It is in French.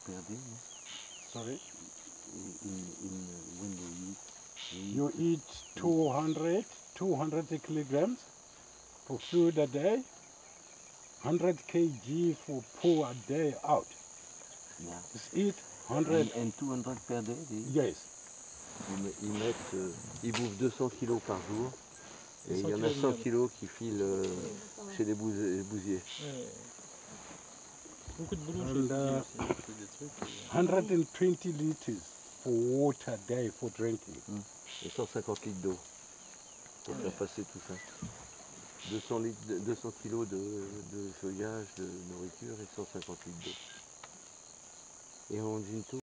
per day, no? Sorry? When they eat. You eat 200 kilograms for food a day, 100 kg for pull a day out. Yeah. Just eat 100. And 200 per day, Yes. Ils bouffent 200 kilos par jour. Et il y en a 100 kilos qui filent chez les bousiers. Ouais. Beaucoup de boulot And, chez les bousiers aussi. Ils font des trucs. 120 liters for water a day for drinking. Et 150 litres d'eau pour faire passer tout ça. 200 kilos de feuillage, de nourriture et 150 litres d'eau. Et en Jinto,